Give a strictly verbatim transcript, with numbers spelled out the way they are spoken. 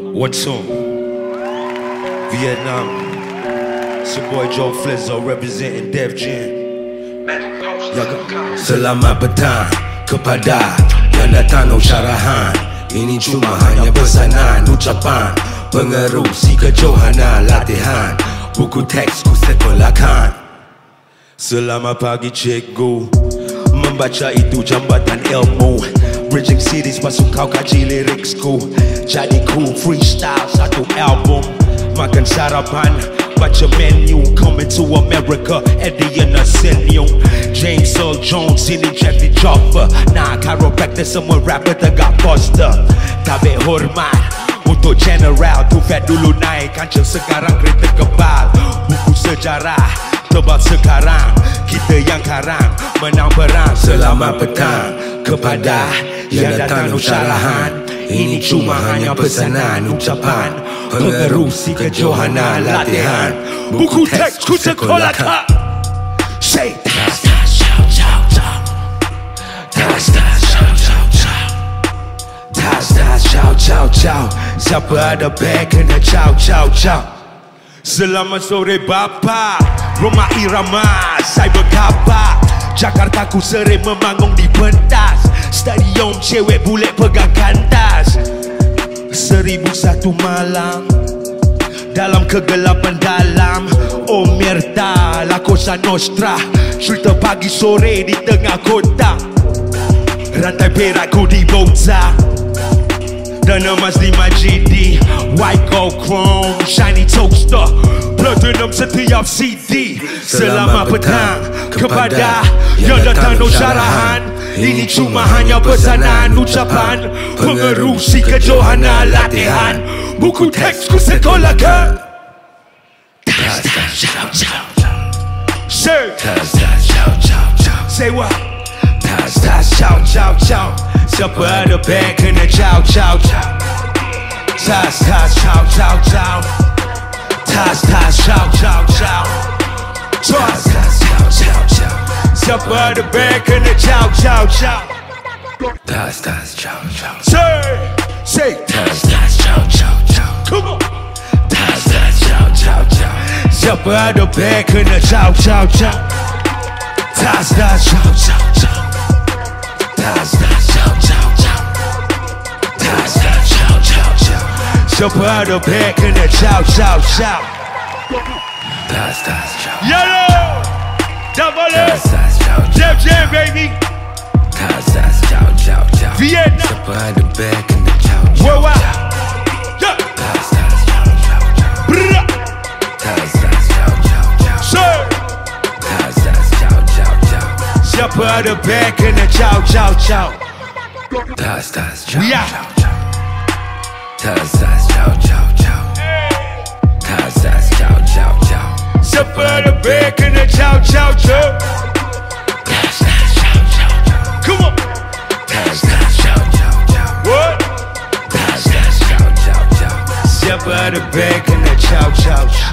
What's on? Vietnam. It's your boy Joe Flizzow representing Def Jam. Selamat petang kepada yang datang syarahan. Ini cuma hanya pesanan, ucapan pengerusi kejohanan, latihan buku teks ku sekolahkan. Selamat pagi cikgu, membaca itu jambatan ilmu. Bridging cities masuk kau kaji liriksku. Jadi ku freestyle satu album. Makan sarapan, baca menu. Coming to America, Eddie and Arsenio. James Earl Jones, ini jadi chopper. Nah, chiropractor semua rapper tegak poster. Tabik hormat untuk general. Tu fat dulu naik, kancil sekarang kereta kebal. Buku sejarah tebal sekarang, kita yang karang menang perang. Selamat petang kepada yang datang syarahan. Ini cuma hanya pesanan, ucapan pengerusi kejohanan, latihan buku teks ku sekolahkan. Say tas tas ciao ciao ciao, tas tas ciao ciao ciao, tas tas ciao ciao ciao. Siapa ada bag kena ciao ciao ciao. Selamat sore bapa, rumah irama saya berkabar. Jakarta ku sering memangung di pentas. Stadium cewek bule pegang kantas. Seribu satu malam dalam kegelapan dalam Omerta, La Cosa Nostra. Cerita pagi sore di tengah kota. Rantai perak ku di bota dan emas di Majidi. White gold chrome, shiny toaster, platinum setiap C D. Selamat petang kepada yang datang syarahan. Ini cuma hanya pesanan, ucapan pengerusi kejohanan, latihan buku teks ku sekolahkan. Tas tas ciao ciao ciao. Say tas tas ciao ciao ciao. Say what? Tas tas ciao ciao ciao. Siapa ada bag kena ciao ciao ciao. Tas tas ciao ciao ciao. Tas tas ciao ciao ciao. Tas tas ciao ciao ciao. Siapa ada bag kena ciao ciao ciao. Tas tas ciao ciao. Say, say tas tas ciao ciao ciao. Come on. Tas tas ciao ciao ciao. Siapa ada bag kena ciao ciao ciao. Tas tas ciao ciao ciao. Tas tas ciao ciao ciao. Tas tas ciao ciao ciao. Siapa ada bag kena ciao ciao ciao. Tas tas ciao. Yellow. Daphale, Def Jam, baby. Tas tas ciao ciao ciao. Vietnam. Siapa ada bag kena ciao ciao ciao. Tas tas ciao ciao ciao. Tas tas ciao ciao ciao. Tas tas ciao ciao ciao. Siapa ada bag kena ciao ciao ciao. Tas tas ciao ciao ciao. Tas tas ciao ciao ciao. Tas tas ciao ciao ciao. Siapa ada bag kena ciao ciao ciao. Tas tas ciao ciao ciao. Come on. Tas tas ciao ciao ciao. What? Tas tas ciao ciao ciao. Siapa ada bag kena ciao ciao ciao.